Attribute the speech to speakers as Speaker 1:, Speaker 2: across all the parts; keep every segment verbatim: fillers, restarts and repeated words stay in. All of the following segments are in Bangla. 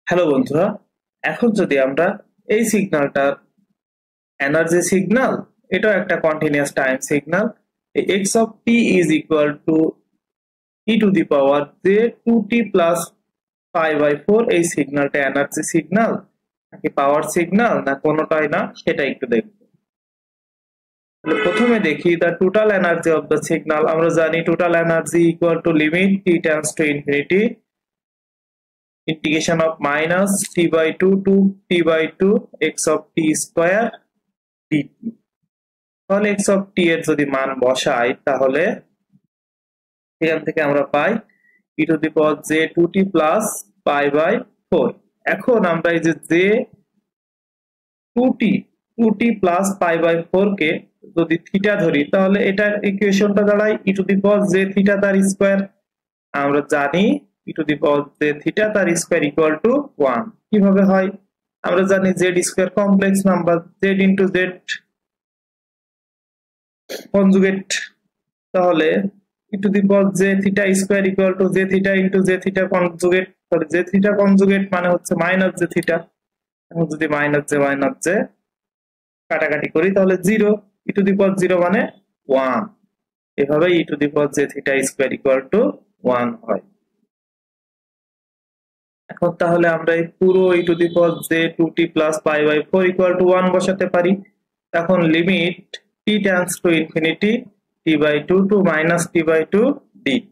Speaker 1: হ্যালো বন্ধুরা, এখন যদি আমরা এই সিগন্যালটার এনার্জি সিগন্যাল, এটাও একটা continuous time signal, x of t is equal to e to the power j two t plus pi by four এই সিগন্যালটা এনার্জি সিগন্যাল নাকি পাওয়ার সিগন্যাল না কোনোটাই না সেটা একটু দেখব। প্রথমে দেখি the total energy of the signal। আমরা জানি total energy equal to limit t tends to infinity integration of minus t by two to t by two x of t square dt। তাহলে x of t এর যদি মান বসাই তাহলে এখান থেকে আমরা পাই e to the power j two t plus pi by four। এখন আমরা এই যে j two t two t plus pi by four কে যদি থিটা ধরি তাহলে এটার ইকুয়েশনটা দাঁড়ায় e to the power j theta তার স্কয়ার। আমরা জানি e to the power j theta তার স্কয়ার ইকুয়াল টু one। কিভাবে হয়? আমরা জানি z square complex number, z into z conjugate, তাহলে e to the power j theta square equal to j theta into j theta conjugate. তাহলে j theta কনজুগেট মানে হচ্ছে মাইনাস j theta। এখন যদি মাইনাস j মাইনাস j কাটাকাটি করি তাহলে zero, e to the power zero মানে one। এভাবে e to the power j theta square equal to one হয়। এখন তাহলে আমরা এই পুরো e to the power j two t plus pi by four equal to one বসাতে পারি। এখন limit t tends to infinity t by two to minus t by two dt।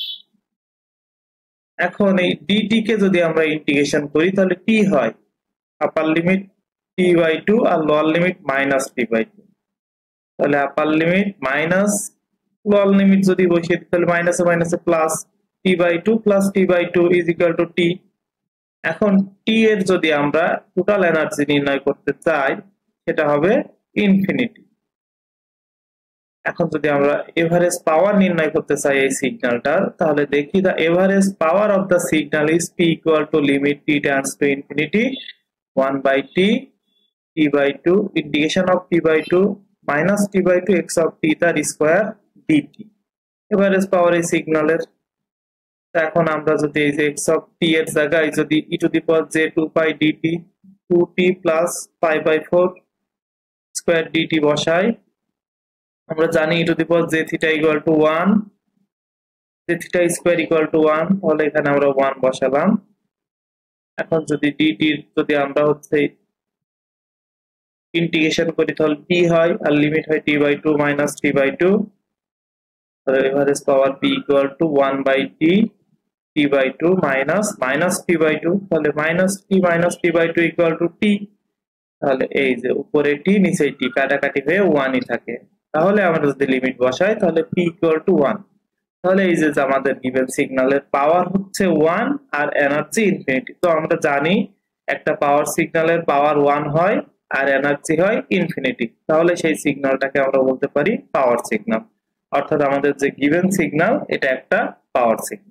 Speaker 1: এখন এই dt কে যদি আমরা ইন্টিগ্রেশন করি তাহলে t হয় upper limit t by two আর lower limit minus t by two। তাহলে upper limit minus lower limit যদি বসিয়ে দিই তাহলে মাইনাসে মাইনাসে plus t by two plus t by two is equal to t। এখন t এর যদি আমরা টোটাল এনার্জি নির্ণয় করতে চাই সেটা হবে ইনফিনিটি। এখন যদি আমরা এভারেজ পাওয়ার নির্ণয় করতে চাই এই সিগন্যালটার তাহলে দেখি the average power of the signal is p equal to limit t tends to infinity one by t t by two integration of t by two minus t by two x of t তার স্কয়ার dt। এভারেজ পাওয়ার এই সিগন্যালের। এখন আমরা যদি এই যে x of t এর জায়গায় যদি e to the power j two pi dt two t plus pi by four square dt বসাই, আমরা জানি e to the power j theta equal to one, j theta square equal to one, তাহলে এখানে আমরা one বসালাম। এখন যদি dt যদি আমরা হচ্ছে ইন্টিগ্রেশন করি তাহলে t হয় আর লিমিট হয় t by two minus t by two। তাহলে average power p equal to one by t t by two minus minus t by two, তাহলে minus t minus t by two equal to t। তাহলে এই যে উপরে t নিচে t কাটাকাটি হয়ে one ই থাকে। তাহলে আমরা যদি লিমিট বসাই তাহলে p equal to one। তাহলে এই যে আমাদের গিভেন সিগন্যালের পাওয়ার হচ্ছে one আর এনার্জি ইনফিনিটি। তো আমরা জানি একটা পাওয়ার সিগন্যালের পাওয়ার one হয় আর এনার্জি হয় ইনফিনিটি, তাহলে সেই সিগন্যালটাকে আমরা বলতে পারি পাওয়ার সিগন্যাল। অর্থাৎ আমাদের যে গিভেন সিগন্যাল এটা একটা পাওয়ার সিগন্যাল।